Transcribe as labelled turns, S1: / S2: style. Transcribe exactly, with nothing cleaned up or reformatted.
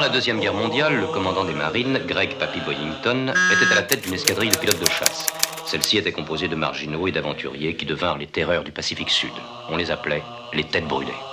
S1: la Deuxième Guerre mondiale, le commandant des marines, Greg Papy Boyington, était à la tête d'une escadrille de pilotes de chasse. Celle-ci était composée de marginaux et d'aventuriers qui devinrent les terreurs du Pacifique Sud. On les appelait les têtes brûlées.